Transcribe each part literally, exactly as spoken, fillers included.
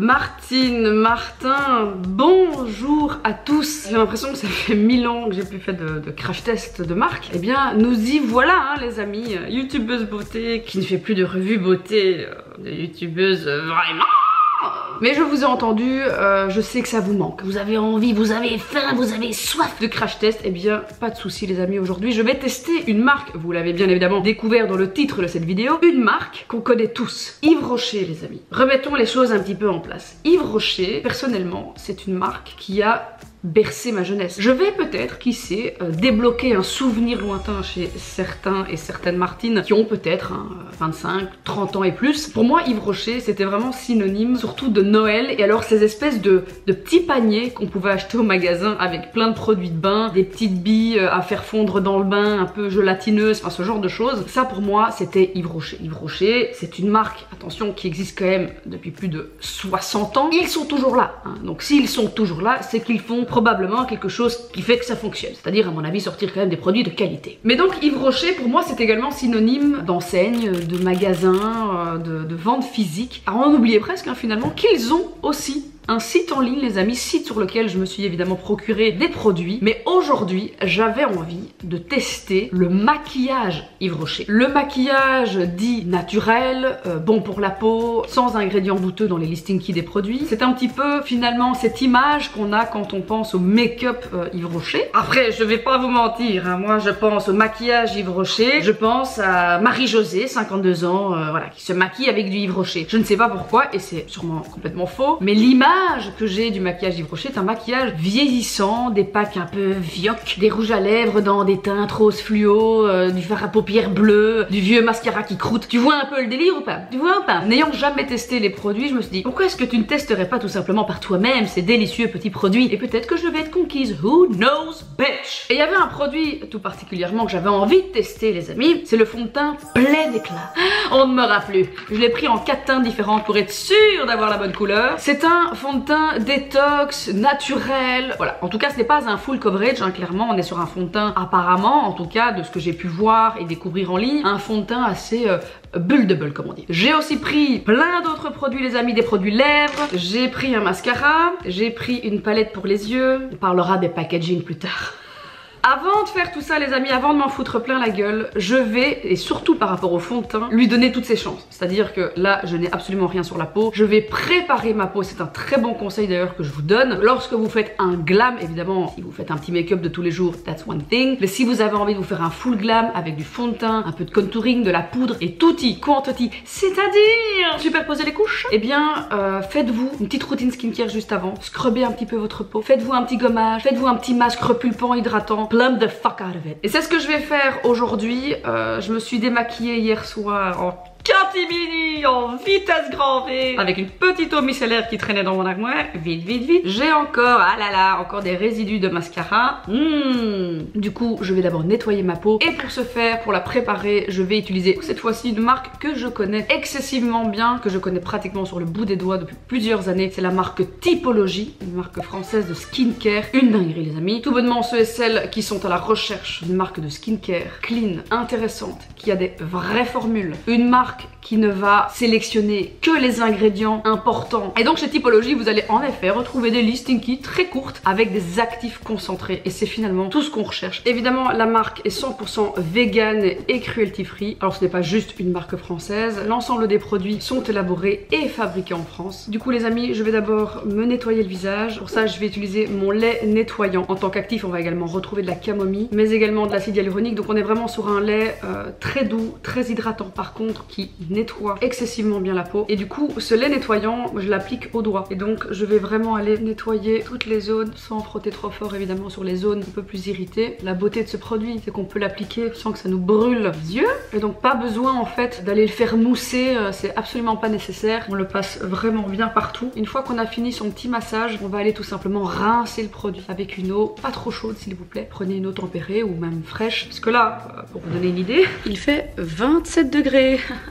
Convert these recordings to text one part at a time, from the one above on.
Martine, Martin, bonjour à tous. J'ai l'impression que ça fait mille ans que j'ai plus fait de, de crash test de marque. Eh bien, nous y voilà, hein, les amis. Youtubeuse beauté qui ne fait plus de revue beauté, euh, de youtubeuse euh, vraiment. Mais je vous ai entendu, euh, je sais que ça vous manque. Vous avez envie, vous avez faim, vous avez soif de crash test. Eh bien, pas de soucis les amis, aujourd'hui je vais tester une marque, vous l'avez bien évidemment découvert dans le titre de cette vidéo, une marque qu'on connaît tous, Yves Rocher les amis. Remettons les choses un petit peu en place. Yves Rocher, personnellement, c'est une marque qui a bercer ma jeunesse. Je vais peut-être, qui sait, euh, débloquer un souvenir lointain chez certains et certaines Martines qui ont peut-être hein, vingt-cinq, trente ans et plus. Pour moi, Yves Rocher, c'était vraiment synonyme surtout de Noël, et alors ces espèces de, de petits paniers qu'on pouvait acheter au magasin avec plein de produits de bain, des petites billes à faire fondre dans le bain, un peu gélatineuses, enfin ce genre de choses. Ça pour moi, c'était Yves Rocher. Yves Rocher, c'est une marque, attention, qui existe quand même depuis plus de soixante ans. Ils sont toujours là, hein. Donc s'ils sont toujours là, c'est qu'ils font probablement quelque chose qui fait que ça fonctionne, c'est-à-dire à mon avis sortir quand même des produits de qualité. Mais donc Yves Rocher pour moi c'est également synonyme d'enseigne, de magasin, de, de vente physique. Alors on oubliait presque hein, finalement qu'ils ont aussi un site en ligne les amis, site sur lequel je me suis évidemment procuré des produits, mais aujourd'hui j'avais envie de tester le maquillage Yves Rocher. Le maquillage dit naturel, euh, bon pour la peau, sans ingrédients douteux dans les listings kits des produits. C'est un petit peu finalement cette image qu'on a quand on pense au make-up euh, Yves Rocher. Après je vais pas vous mentir, hein, moi je pense au maquillage Yves Rocher, je pense à Marie-Josée, cinquante-deux ans, euh, voilà, qui se maquille avec du Yves Rocher. Je ne sais pas pourquoi et c'est sûrement complètement faux, mais l'image que j'ai du maquillage Yves Rocher est un maquillage vieillissant, des packs un peu vioques, des rouges à lèvres dans des teintes rose fluo, euh, du fard à paupières bleu, du vieux mascara qui croûte. Tu vois un peu le délire ou pas? Tu vois ou pas? N'ayant jamais testé les produits, je me suis dit pourquoi est-ce que tu ne testerais pas tout simplement par toi-même ces délicieux petits produits, et peut-être que je vais être conquise. Who knows bitch? Et il y avait un produit tout particulièrement que j'avais envie de tester les amis, c'est le fond de teint plein éclat. On ne me rappelle plus. Je l'ai pris en quatre teintes différentes pour être sûre d'avoir la bonne couleur. C'est un fond de teint détox, naturel. Voilà, en tout cas ce n'est pas un full coverage, hein, clairement on est sur un fond de teint apparemment, en tout cas de ce que j'ai pu voir et découvrir en ligne, un fond de teint assez euh, buildable comme on dit. J'ai aussi pris plein d'autres produits les amis, des produits lèvres, j'ai pris un mascara, j'ai pris une palette pour les yeux, on parlera des packaging plus tard. Avant de faire tout ça les amis, avant de m'en foutre plein la gueule, je vais, et surtout par rapport au fond de teint, lui donner toutes ses chances. C'est-à-dire que là, je n'ai absolument rien sur la peau. Je vais préparer ma peau, c'est un très bon conseil d'ailleurs que je vous donne. Lorsque vous faites un glam, évidemment, si vous faites un petit make-up de tous les jours, that's one thing. Mais si vous avez envie de vous faire un full glam avec du fond de teint, un peu de contouring, de la poudre et tutti quanti, c'est-à-dire superposer les couches, eh bien, euh, faites-vous une petite routine skincare juste avant. Scrubbez un petit peu votre peau. Faites-vous un petit gommage, faites-vous un petit masque repulpant, hydratant. Plump the fuck out of it. Et c'est ce que je vais faire aujourd'hui. Euh, je me suis démaquillée hier soir en catimini, en vitesse grand V, avec une petite eau micellaire qui traînait dans mon armoire. Vite, vite, vite. J'ai encore, ah là là, encore des résidus de mascara. Mmh. Du coup, je vais d'abord nettoyer ma peau. Et pour ce faire, pour la préparer, je vais utiliser cette fois-ci une marque que je connais excessivement bien, que je connais pratiquement sur le bout des doigts depuis plusieurs années. C'est la marque Typologie, une marque française de skincare. Une dinguerie les amis. Tout bonnement ceux et celles qui sont à la recherche d'une marque de skincare clean, intéressante, qui a des vraies formules. Une marque qui ne va sélectionner que les ingrédients importants. Et donc chez Typologie, vous allez en effet retrouver des listing kits très courtes avec des actifs concentrés. Et c'est finalement tout ce qu'on recherche. Évidemment, la marque est cent pour cent vegan et cruelty free. Alors ce n'est pas juste une marque française. L'ensemble des produits sont élaborés et fabriqués en France. Du coup les amis, je vais d'abord me nettoyer le visage. Pour ça, je vais utiliser mon lait nettoyant. En tant qu'actif, on va également retrouver de la camomille, mais également de l'acide hyaluronique. Donc on est vraiment sur un lait euh, très doux, très hydratant par contre, qui nettoie excessivement bien la peau. Et du coup ce lait nettoyant, je l'applique au doigt, et donc je vais vraiment aller nettoyer toutes les zones sans frotter trop fort évidemment sur les zones un peu plus irritées. La beauté de ce produit, c'est qu'on peut l'appliquer sans que ça nous brûle les yeux, et donc pas besoin en fait d'aller le faire mousser, c'est absolument pas nécessaire. On le passe vraiment bien partout. Une fois qu'on a fini son petit massage, on va aller tout simplement rincer le produit avec une eau pas trop chaude s'il vous plaît. Prenez une eau tempérée ou même fraîche, parce que là, pour vous donner une idée, il fait vingt-sept degrés.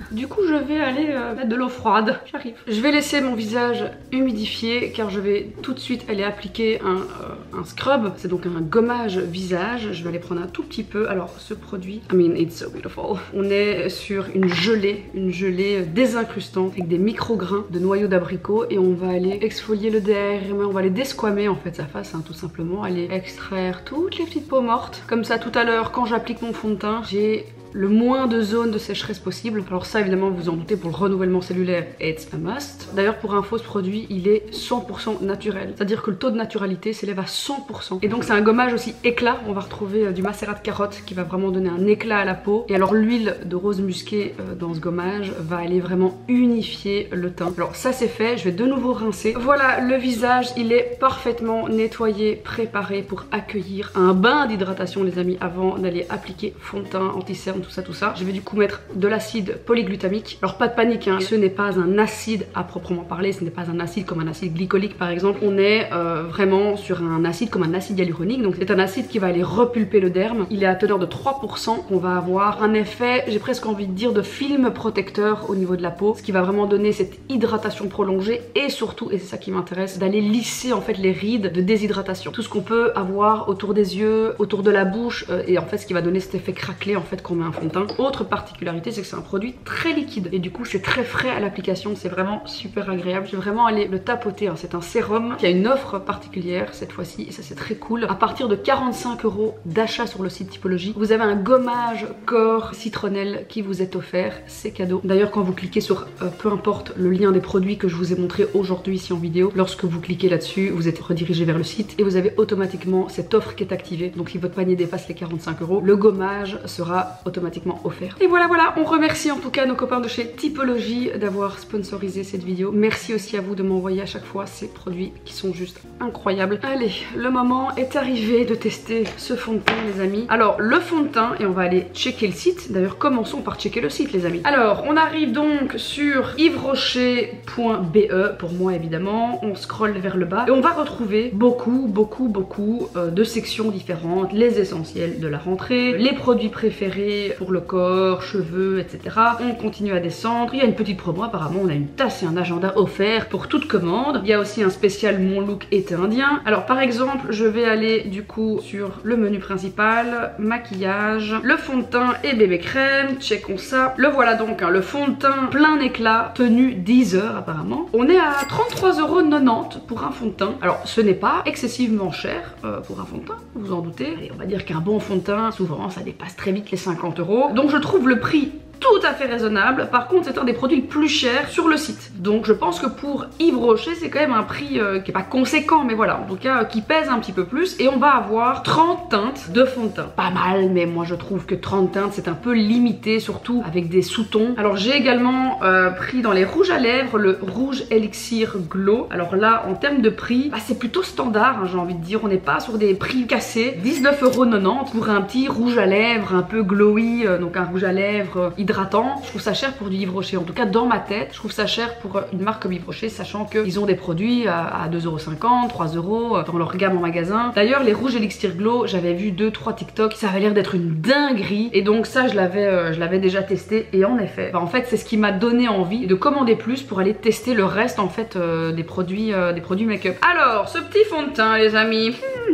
Du coup je vais aller euh, mettre de l'eau froide, j'arrive. Je vais laisser mon visage humidifier car je vais tout de suite aller appliquer un, euh, un scrub. C'est donc un gommage visage. Je vais aller prendre un tout petit peu. Alors ce produit, I mean it's so beautiful. On est sur une gelée, une gelée désincrustante avec des micro-grains de noyaux d'abricot et on va aller exfolier le derme, on va aller desquamer en fait sa face, hein, tout simplement, aller extraire toutes les petites peaux mortes. Comme ça tout à l'heure quand j'applique mon fond de teint, j'ai le moins de zones de sécheresse possible. Alors ça évidemment vous en doutez, pour le renouvellement cellulaire it's a must. D'ailleurs pour info ce produit il est cent pour cent naturel, c'est à dire que le taux de naturalité s'élève à cent pour cent et donc c'est un gommage aussi éclat. On va retrouver euh, du macérat de carotte qui va vraiment donner un éclat à la peau et alors l'huile de rose musquée euh, dans ce gommage va aller vraiment unifier le teint. Alors ça c'est fait, je vais de nouveau rincer. Voilà, le visage il est parfaitement nettoyé, préparé pour accueillir un bain d'hydratation les amis avant d'aller appliquer fond de teint, anti-cerne, tout ça tout ça. Je vais du coup mettre de l'acide polyglutamique. Alors pas de panique, hein, ce n'est pas un acide à proprement parler, ce n'est pas un acide comme un acide glycolique par exemple. On est euh, vraiment sur un acide comme un acide hyaluronique, donc c'est un acide qui va aller repulper le derme. Il est à teneur de trois pour cent. On va avoir un effet, j'ai presque envie de dire, de film protecteur au niveau de la peau, ce qui va vraiment donner cette hydratation prolongée et surtout, et c'est ça qui m'intéresse, d'aller lisser en fait les rides de déshydratation. Tout ce qu'on peut avoir autour des yeux, autour de la bouche euh, et en fait ce qui va donner cet effet craquelé en fait qu'on met un fond de teint. Autre particularité, c'est que c'est un produit très liquide et du coup c'est très frais à l'application, c'est vraiment super agréable. Je vais vraiment aller le tapoter, hein. C'est un sérum qui a une offre particulière cette fois-ci et ça c'est très cool. À partir de quarante-cinq euros d'achat sur le site Typologie, vous avez un gommage corps citronnelle qui vous est offert, c'est cadeau. D'ailleurs quand vous cliquez sur euh, peu importe le lien des produits que je vous ai montré aujourd'hui ici en vidéo, lorsque vous cliquez là-dessus, vous êtes redirigé vers le site et vous avez automatiquement cette offre qui est activée. Donc si votre panier dépasse les quarante-cinq euros, le gommage sera automatiquement offert. Et voilà voilà, on remercie en tout cas nos copains de chez Typologie d'avoir sponsorisé cette vidéo. Merci aussi à vous de m'envoyer à chaque fois ces produits qui sont juste incroyables. Allez, le moment est arrivé de tester ce fond de teint les amis. Alors le fond de teint, et on va aller checker le site. D'ailleurs commençons par checker le site les amis. Alors on arrive donc sur yves rocher point b e pour moi évidemment. On scrolle vers le bas et on va retrouver beaucoup beaucoup beaucoup euh, de sections différentes. Les essentiels de la rentrée, les produits préférés pour le corps, cheveux, et cetera. On continue à descendre. Il y a une petite promo apparemment. On a une tasse et un agenda offert pour toute commande. Il y a aussi un spécial mon look été indien. Alors par exemple, je vais aller du coup sur le menu principal, maquillage, le fond de teint et bébé crème. Checkons ça. Le voilà donc, hein, le fond de teint plein éclat, tenu dix heures apparemment. On est à trente-trois euros quatre-vingt-dix pour un fond de teint. Alors ce n'est pas excessivement cher euh, pour un fond de teint, vous en doutez. Et on va dire qu'un bon fond de teint, souvent ça dépasse très vite les cinquante euros. Donc je trouve le prix tout à fait raisonnable. Par contre c'est un des produits les plus chers sur le site, donc je pense que pour Yves Rocher c'est quand même un prix euh, qui est pas conséquent, mais voilà, en tout cas euh, qui pèse un petit peu plus. Et on va avoir trente teintes de fond de teint, pas mal, mais moi je trouve que trente teintes c'est un peu limité, surtout avec des sous-tons. Alors j'ai également euh, pris dans les rouges à lèvres le rouge Elixir Glow. Alors là en termes de prix, bah, c'est plutôt standard, hein, j'ai envie de dire. On n'est pas sur des prix cassés. dix-neuf euros quatre-vingt-dix pour un petit rouge à lèvres un peu glowy, euh, donc un rouge à lèvres euh, hydratant. Je trouve ça cher pour du Yves Rocher, en tout cas dans ma tête je trouve ça cher pour une marque comme Yves Rocher, sachant qu'ils ont des produits à, à deux euros cinquante, trois euros dans leur gamme en magasin. D'ailleurs les rouges Elixir Glow, j'avais vu deux trois TikTok, ça avait l'air d'être une dinguerie et donc ça je l'avais euh, je l'avais déjà testé et en effet, bah, en fait c'est ce qui m'a donné envie de commander plus pour aller tester le reste en fait euh, des produits euh, des produits make-up. Alors ce petit fond de teint les amis,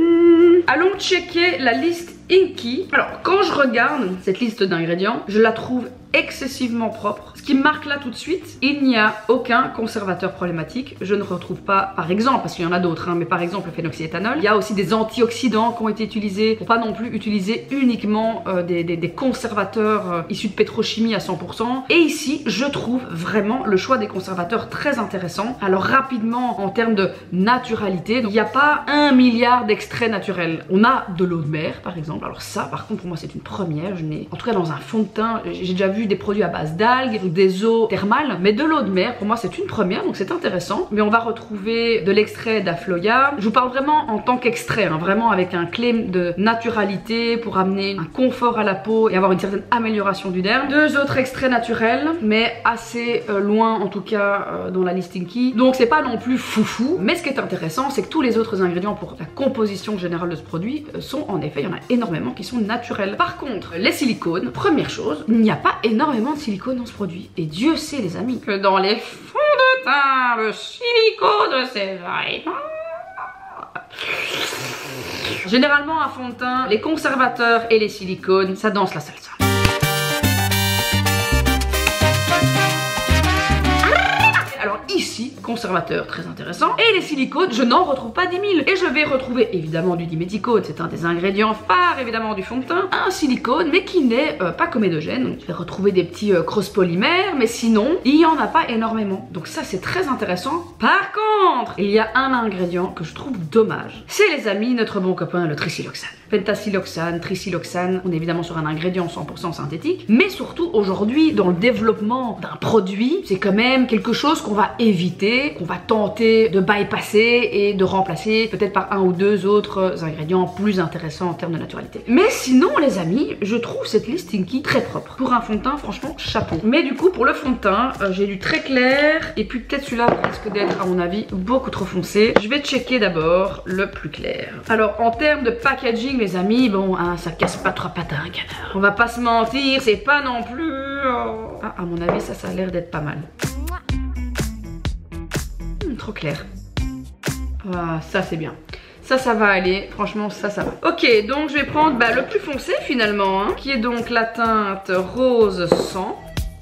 allons checker la liste Inky. Alors quand je regarde cette liste d'ingrédients, je la trouve excessivement propre. Ce qui me marque là tout de suite, il n'y a aucun conservateur problématique. Je ne retrouve pas, par exemple, parce qu'il y en a d'autres, hein, mais par exemple le phénoxyéthanol. Il y a aussi des antioxydants qui ont été utilisés pour pas non plus utiliser uniquement euh, des, des, des conservateurs euh, issus de pétrochimie à cent pour cent. Et ici, je trouve vraiment le choix des conservateurs très intéressant. Alors rapidement, en termes de naturalité, il n'y a pas un milliard d'extraits naturels. On a de l'eau de mer, par exemple. Alors ça, par contre, pour moi, c'est une première. Je n'ai, en tout cas, dans un fond de teint, j'ai déjà vu des produits à base d'algues, des eaux thermales, mais de l'eau de mer, pour moi c'est une première, donc c'est intéressant. Mais on va retrouver de l'extrait d'Afloya. Je vous parle vraiment en tant qu'extrait, hein, vraiment avec un claim de naturalité pour amener un confort à la peau et avoir une certaine amélioration du derme. Deux autres extraits naturels, mais assez euh, loin en tout cas euh, dans la liste Inky. Donc c'est pas non plus foufou, mais ce qui est intéressant, c'est que tous les autres ingrédients pour la composition générale de ce produit euh, sont en effet, il y en a énormément qui sont naturels. Par contre, les silicones, première chose, il n'y a pas énormément énormément de silicone dans ce produit. Et Dieu sait les amis que dans les fonds de teint, le silicone c'est vraiment... Généralement un fond de teint, les conservateurs et les silicones, ça danse la salsa. Alors ici, conservateur très intéressant, et les silicones, je n'en retrouve pas dix mille. Et je vais retrouver évidemment du diméthicone, c'est un des ingrédients phares évidemment du fond de teint, un silicone mais qui n'est euh, pas comédogène. Donc je vais retrouver des petits euh, cross-polymères, mais sinon il n'y en a pas énormément. Donc ça c'est très intéressant. Par contre, il y a un ingrédient que je trouve dommage. C'est les amis, notre bon copain le trisiloxane. Pentasiloxane, trisiloxane, on est évidemment sur un ingrédient cent pour cent synthétique, mais surtout aujourd'hui dans le développement d'un produit, c'est quand même quelque chose qu'on va éviter, qu'on va tenter de bypasser et de remplacer peut-être par un ou deux autres ingrédients plus intéressants en termes de naturalité. Mais sinon les amis, je trouve cette liste Tinky très propre. Pour un fond de teint, franchement, chapeau. Mais du coup pour le fond de teint, euh, j'ai du très clair et puis peut-être celui-là risque d'être à mon avis beaucoup trop foncé. Je vais checker d'abord le plus clair. Alors en termes de packaging les amis, bon hein, ça casse pas trois pattes à un canard. On va pas se mentir, c'est pas non plus... Oh. Ah, à mon avis ça, ça a l'air d'être pas mal. Hmm, trop clair. Ah, ça c'est bien. Ça, ça va aller. Franchement, ça, ça va. Ok, donc je vais prendre bah, le plus foncé finalement, hein, qui est donc la teinte rose sang.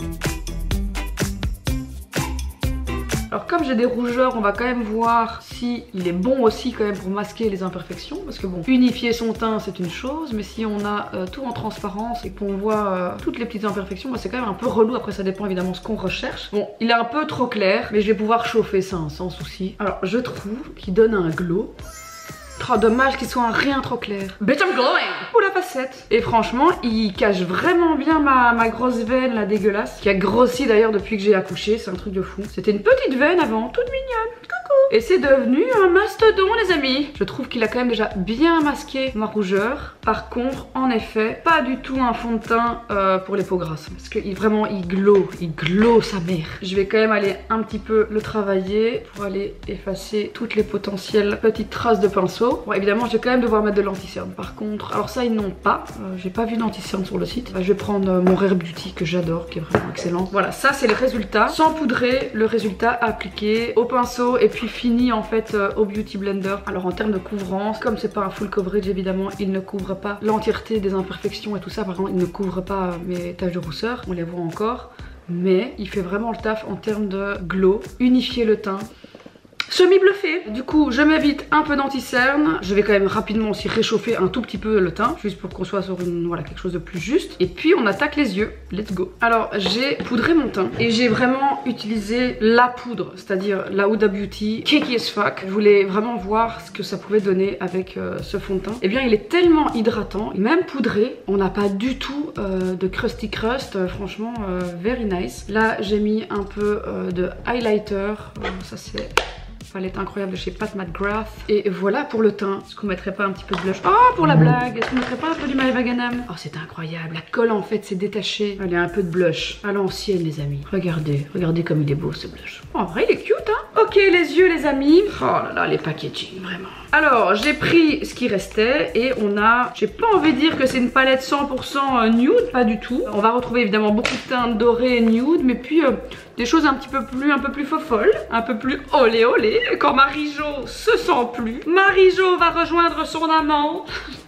Alors comme j'ai des rougeurs, on va quand même voir si il est bon aussi quand même pour masquer les imperfections. Parce que bon, unifier son teint c'est une chose, mais si on a euh, tout en transparence et qu'on voit euh, toutes les petites imperfections, bah, c'est quand même un peu relou. Après ça dépend évidemment ce qu'on recherche. Bon, il est un peu trop clair, mais je vais pouvoir chauffer ça hein, sans souci. Alors je trouve qu'il donne un glow. Oh, dommage qu'il soit un rien trop clair. Bitch I'm glowing pour la facette. Et franchement, il cache vraiment bien ma, ma grosse veine là dégueulasse. Qui a grossi d'ailleurs depuis que j'ai accouché, c'est un truc de fou. C'était une petite veine avant, toute mignonne. Coucou. Et c'est devenu un mastodon les amis. Je trouve qu'il a quand même déjà bien masqué ma rougeur. Par contre, en effet, pas du tout un fond de teint euh, pour les peaux grasses. Parce que il, vraiment, il glow, il glow sa mère. Je vais quand même aller un petit peu le travailler pour aller effacer toutes les potentielles petites traces de pinceau. Bon, évidemment, je vais quand même devoir mettre de l'anti-cerne. Par contre, alors ça, ils n'ont pas. Euh, J'ai pas vu d'anti-cerne sur le site. Bah, je vais prendre euh, mon Rare Beauty que j'adore, qui est vraiment excellent. Voilà, ça, c'est le résultat. Sans poudrer, le résultat appliqué au pinceau et puis fini en fait euh, au Beauty Blender. Alors, en termes de couvrance, comme c'est pas un full coverage, évidemment, il ne couvre pas l'entièreté des imperfections et tout ça. Par contre, il ne couvre pas euh, mes taches de rousseur. On les voit encore. Mais il fait vraiment le taf en termes de glow. Unifier le teint. Semi-bluffé. Du coup, je m'évite un peu d'anti-cerne. Je vais quand même rapidement aussi réchauffer un tout petit peu le teint, juste pour qu'on soit sur une, voilà, quelque chose de plus juste. Et puis, on attaque les yeux. Let's go. Alors, j'ai poudré mon teint et j'ai vraiment utilisé la poudre, c'est-à-dire la Huda Beauty Cakey as fuck. Je voulais vraiment voir ce que ça pouvait donner avec euh, ce fond de teint. Et bien, il est tellement hydratant, et même poudré, on n'a pas du tout euh, de crusty crust. Euh, franchement, euh, very nice. Là, j'ai mis un peu euh, de highlighter. Euh, ça, c'est... palette incroyable de chez Pat McGrath. Et voilà pour le teint. Est-ce qu'on mettrait pas un petit peu de blush? Oh, pour la blague, est-ce qu'on mettrait pas un peu du Maeva Ganam? Oh, c'est incroyable. La colle en fait s'est détachée. Allez, un peu de blush à l'ancienne les amis. Regardez, regardez comme il est beau ce blush. Oh, en vrai il est cute hein. Ok, les yeux les amis. Oh là là, les packaging vraiment. Alors j'ai pris ce qui restait et on a, j'ai pas envie de dire que c'est une palette cent pour cent nude, pas du tout. On va retrouver évidemment beaucoup de teintes dorées nude, mais puis euh, des choses un petit peu plus, un peu plus fofolles, un peu plus olé olé. Quand Marie-Jo se sent plus, Marie-Jo va rejoindre son amant.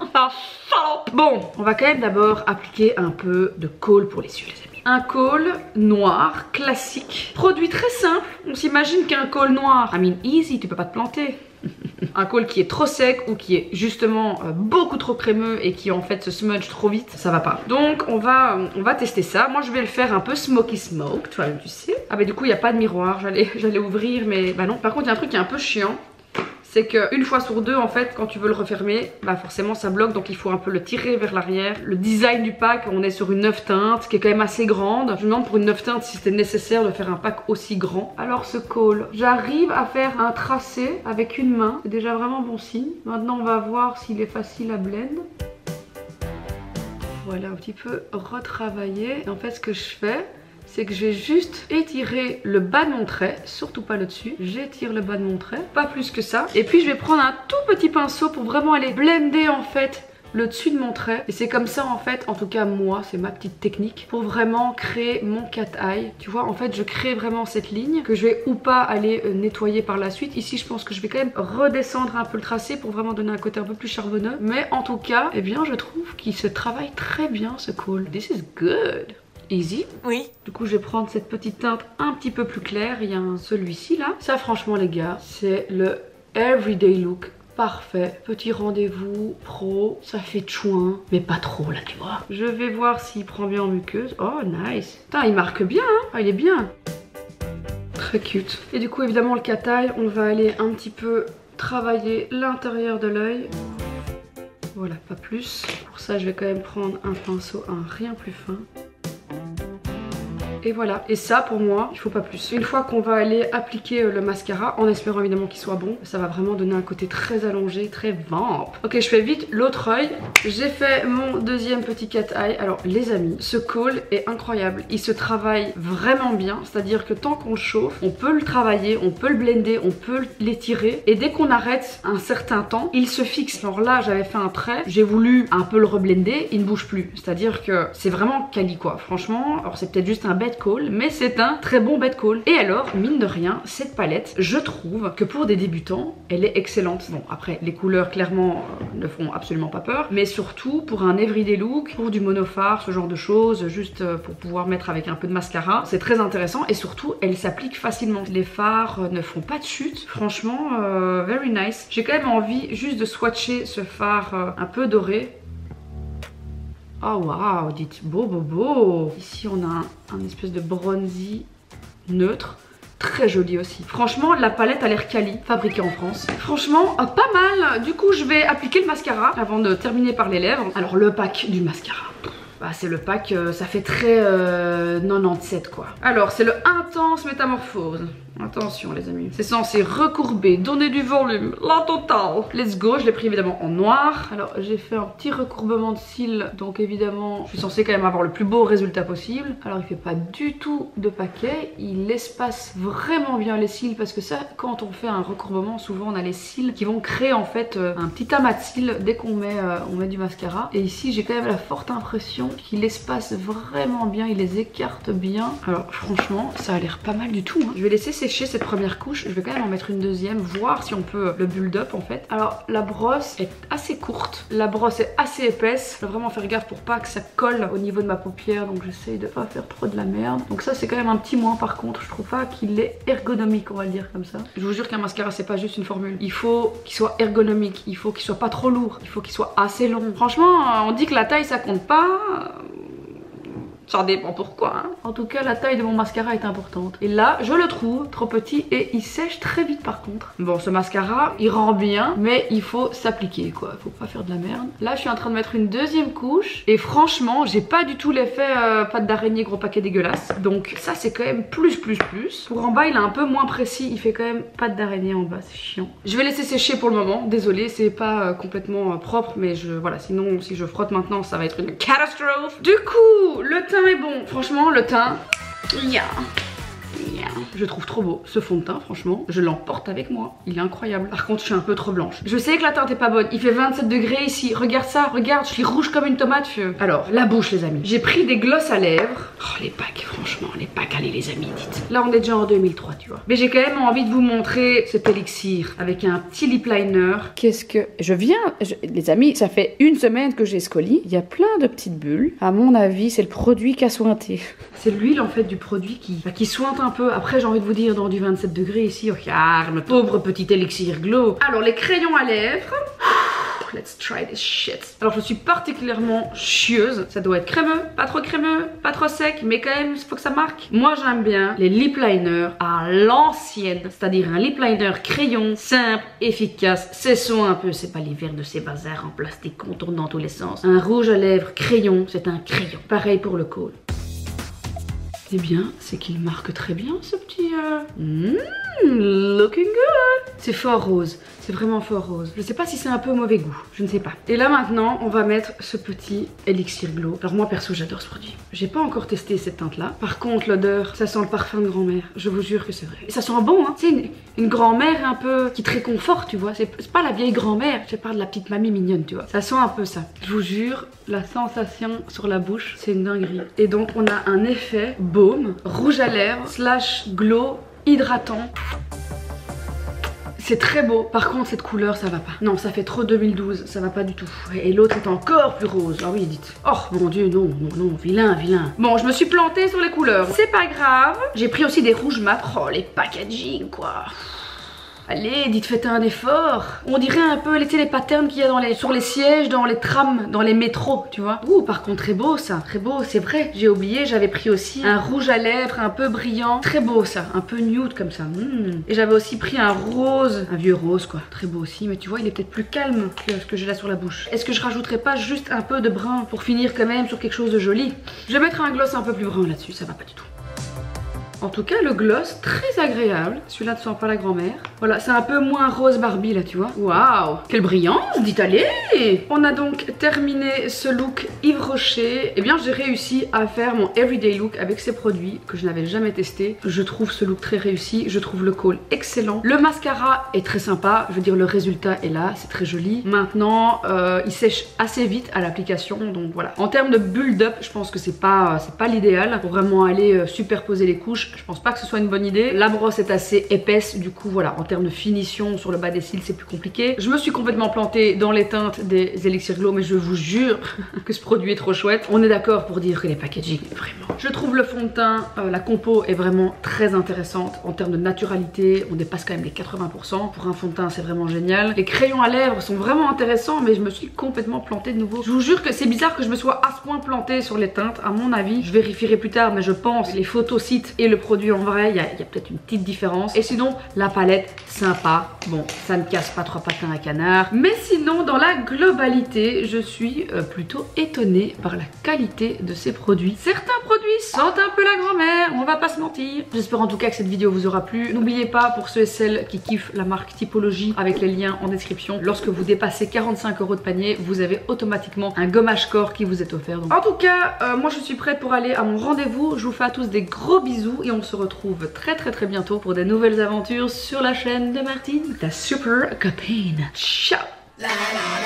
Bon, on va quand même d'abord appliquer un peu de kohl pour les yeux les amis. Un kohl noir classique, produit très simple. On s'imagine qu'un kohl noir, I mean easy, tu peux pas te planter. Un kohl qui est trop sec ou qui est justement euh, beaucoup trop crémeux et qui en fait se smudge trop vite, ça va pas. Donc on va, on va tester ça. Moi je vais le faire un peu smoky smoke, toi tu sais. Ah bah du coup il n'y a pas de miroir, j'allais j'allais ouvrir mais bah non. Par contre il y a un truc qui est un peu chiant. C'est qu'une fois sur deux en fait quand tu veux le refermer, bah forcément ça bloque, donc il faut un peu le tirer vers l'arrière. Le design du pack, on est sur une neuf teintes qui est quand même assez grande. Je me demande pour une neuf teintes si c'était nécessaire de faire un pack aussi grand. Alors ce kohl, j'arrive à faire un tracé avec une main, c'est déjà vraiment bon signe. Maintenant on va voir s'il est facile à blend. Voilà, un petit peu retravailler. Et en fait ce que je fais, c'est que je vais juste étirer le bas de mon trait, surtout pas le dessus. J'étire le bas de mon trait, pas plus que ça. Et puis je vais prendre un tout petit pinceau pour vraiment aller blender en fait le dessus de mon trait. Et c'est comme ça en fait, en tout cas moi, c'est ma petite technique pour vraiment créer mon cat eye. Tu vois, en fait je crée vraiment cette ligne que je vais ou pas aller euh, nettoyer par la suite. Ici je pense que je vais quand même redescendre un peu le tracé pour vraiment donner un côté un peu plus charbonneux. Mais en tout cas, eh bien je trouve qu'il se travaille très bien ce col. This is good. Easy. Oui. Du coup je vais prendre cette petite teinte un petit peu plus claire. Il y a un celui-ci là. Ça franchement les gars, c'est le everyday look. Parfait, petit rendez-vous pro, ça fait chouin, mais pas trop là tu vois. Je vais voir s'il prend bien en muqueuse. Oh nice. Putain il marque bien hein, ah, il est bien. Très cute. Et du coup évidemment le cat eye, on va aller un petit peu travailler l'intérieur de l'œil. Voilà, pas plus. Pour ça je vais quand même prendre un pinceau, un rien plus fin. Et voilà, et ça pour moi il faut pas plus. Une fois qu'on va aller appliquer le mascara, en espérant évidemment qu'il soit bon, ça va vraiment donner un côté très allongé, très vamp. Ok, je fais vite l'autre œil. J'ai fait mon deuxième petit cat eye. Alors les amis, ce col est incroyable, il se travaille vraiment bien, c'est à dire que tant qu'on le chauffe, on peut le travailler, on peut le blender, on peut l'étirer, et dès qu'on arrête un certain temps, il se fixe. Alors là j'avais fait un trait, j'ai voulu un peu le reblender, il ne bouge plus, c'est à dire que c'est vraiment quali quoi, franchement. Alors c'est peut-être juste un bête call, mais c'est un très bon bête call. Et alors mine de rien, cette palette, je trouve que pour des débutants elle est excellente. Bon après les couleurs clairement euh, ne font absolument pas peur, mais surtout pour un everyday look, pour du monophare, ce genre de choses, juste euh, pour pouvoir mettre avec un peu de mascara, c'est très intéressant. Et surtout elle s'applique facilement, les fards euh, ne font pas de chute, franchement euh, very nice. J'ai quand même envie juste de swatcher ce fard euh, un peu doré. Oh waouh, dites beau beau beau. Ici on a un, un espèce de bronzy neutre, très joli aussi. Franchement la palette a l'air quali, fabriquée en France. Franchement euh, pas mal. Du coup je vais appliquer le mascara avant de terminer par les lèvres. Alors le pack du mascara, bah, c'est le pack, euh, ça fait très euh, quatre-vingt-dix-sept quoi. Alors c'est le Intense Métamorphose. Attention les amis, c'est censé recourber, donner du volume, la totale. Let's go, je l'ai pris évidemment en noir. Alors j'ai fait un petit recourbement de cils, donc évidemment je suis censée quand même avoir le plus beau résultat possible. Alors il fait pas du tout de paquet, il espace vraiment bien les cils, parce que ça quand on fait un recourbement, souvent on a les cils qui vont créer en fait euh, un petit amas de cils dès qu'on met, euh, on met du mascara. Et ici j'ai quand même la forte impression qu'il espace vraiment bien, il les écarte bien. Alors franchement ça a l'air pas mal du tout hein. Je vais laisser sécher cette première couche, je vais quand même en mettre une deuxième, voir si on peut le build up en fait. Alors la brosse est assez courte, la brosse est assez épaisse, je vais vraiment faire gaffe pour pas que ça colle au niveau de ma paupière, donc j'essaye de pas faire trop de la merde. Donc ça c'est quand même un petit moins. Par contre je trouve pas qu'il est ergonomique, on va le dire comme ça. Je vous jure qu'un mascara c'est pas juste une formule, il faut qu'il soit ergonomique, il faut qu'il soit pas trop lourd, il faut qu'il soit assez long. Franchement on dit que la taille ça compte pas, ça dépend pourquoi hein. En tout cas la taille de mon mascara est importante. Et là je le trouve trop petit et il sèche très vite par contre. Bon ce mascara il rend bien, mais il faut s'appliquer quoi, faut pas faire de la merde. Là je suis en train de mettre une deuxième couche et franchement j'ai pas du tout l'effet euh, pâte d'araignée gros paquet dégueulasse. Donc ça c'est quand même plus plus plus. Pour en bas il est un peu moins précis, il fait quand même pâte d'araignée en bas, c'est chiant. Je vais laisser sécher pour le moment, désolé c'est pas euh, complètement euh, propre, mais je voilà, sinon si je frotte maintenant ça va être une catastrophe. Du coup le teint est bon, franchement le teint, yeah. Yeah. Je trouve trop beau ce fond de teint, franchement je l'emporte avec moi, il est incroyable. Par contre je suis un peu trop blanche, je sais que la teinte est pas bonne, il fait vingt-sept degrés ici, regarde ça, regarde, je suis rouge comme une tomate feu. Alors la bouche les amis, j'ai pris des glosses à lèvres. Oh les packs, franchement les packs, allez les amis dites. Là on est déjà en deux mille trois tu vois, mais j'ai quand même envie de vous montrer cet élixir avec un petit lip liner. Qu'est-ce que je viens je... les amis, ça fait une semaine que j'ai ce colis, il y a plein de petites bulles. À mon avis c'est le produit qui a sointé. C'est l'huile en fait du produit qui, bah, qui sointe un peu. Après j'ai envie de vous dire dans du vingt-sept degrés ici, oh regarde, pauvre petit élixir glow. Alors les crayons à lèvres, let's try this shit. Alors je suis particulièrement chieuse, ça doit être crémeux, pas trop crémeux, pas trop sec, mais quand même il faut que ça marque. Moi j'aime bien les lip liners à l'ancienne, c'est-à-dire un lip liner crayon, simple, efficace, c'est son un peu, c'est pas les verres de ces bazars en plastique qu'on tourne dans tous les sens. Un rouge à lèvres crayon, c'est un crayon. Pareil pour le col. Eh bien, c'est qu'il marque très bien ce petit... Euh... Mmh. Hmm, looking good. C'est fort rose. C'est vraiment fort rose. Je sais pas si c'est un peu mauvais goût. Je ne sais pas. Et là maintenant, on va mettre ce petit Elixir Glow. Alors moi perso, j'adore ce produit. J'ai pas encore testé cette teinte-là. Par contre, l'odeur, ça sent le parfum de grand-mère. Je vous jure que c'est vrai. Et ça sent bon, hein. C'est une, une grand-mère un peu qui te réconforte, tu vois. C'est pas la vieille grand-mère. Je parle de la petite mamie mignonne, tu vois. Ça sent un peu ça. Je vous jure, la sensation sur la bouche, c'est une dinguerie. Et donc, on a un effet baume, rouge à lèvres, slash glow, hydratant. C'est très beau. Par contre, cette couleur, ça va pas. Non, ça fait trop deux mille douze. Ça va pas du tout. Et l'autre est encore plus rose. Ah oui, dites. Oh, mon dieu, non, non, non. Vilain, vilain. Bon, je me suis plantée sur les couleurs. C'est pas grave. J'ai pris aussi des rouges mat. Oh, les packaging, quoi. Allez, dites, faites un effort. On dirait un peu les, les patterns qu'il y a dans les, sur les sièges, dans les trams, dans les métros, tu vois. Ouh, par contre, très beau ça. Très beau, c'est vrai. J'ai oublié, j'avais pris aussi un rouge à lèvres un peu brillant. Très beau ça, un peu nude comme ça. Mmh. Et j'avais aussi pris un rose, un vieux rose quoi. Très beau aussi, mais tu vois, il est peut-être plus calme que ce que j'ai là sur la bouche. Est-ce que je rajouterais pas juste un peu de brun pour finir quand même sur quelque chose de joli? Je vais mettre un gloss un peu plus brun là-dessus, ça va pas du tout. En tout cas, le gloss, très agréable. Celui-là ne sent pas la grand-mère. Voilà, c'est un peu moins rose Barbie là, tu vois. Waouh, quelle brillance, dites allez. On a donc terminé ce look Yves Rocher. Eh bien, j'ai réussi à faire mon everyday look avec ces produits que je n'avais jamais testé. Je trouve ce look très réussi. Je trouve le col excellent. Le mascara est très sympa. Je veux dire, le résultat est là. C'est très joli. Maintenant, euh, il sèche assez vite à l'application. Donc voilà. En termes de build-up, je pense que c'est pas, c'est pas l'idéal pour vraiment aller euh, superposer les couches. Je pense pas que ce soit une bonne idée. La brosse est assez épaisse, du coup voilà, en termes de finition sur le bas des cils c'est plus compliqué. Je me suis complètement plantée dans les teintes des Elixir Glow, mais je vous jure que ce produit est trop chouette. On est d'accord pour dire que les packaging, vraiment. Je trouve le fond de teint, euh, la compo est vraiment très intéressante en termes de naturalité. On dépasse quand même les quatre-vingts pour cent. Pour un fond de teint c'est vraiment génial. Les crayons à lèvres sont vraiment intéressants, mais je me suis complètement plantée de nouveau. Je vous jure que c'est bizarre que je me sois à ce point plantée sur les teintes. À mon avis, je vérifierai plus tard, mais je pense les photos sites et le produit en vrai, il y a, a peut-être une petite différence. Et sinon, la palette, sympa. Bon, ça ne casse pas trois patins à canard. Mais sinon, dans la globalité, je suis euh, plutôt étonnée par la qualité de ces produits. Certains produits sentent un peu la grand-mère, on va pas se mentir. J'espère en tout cas que cette vidéo vous aura plu. N'oubliez pas, pour ceux et celles qui kiffent la marque Typologie, avec les liens en description, lorsque vous dépassez quarante-cinq euros de panier, vous avez automatiquement un gommage corps qui vous est offert. Donc, en tout cas, euh, moi je suis prête pour aller à mon rendez-vous. Je vous fais à tous des gros bisous et on se retrouve très très très bientôt pour des nouvelles aventures sur la chaîne de Martine, ta super copine. Ciao! La, la, la.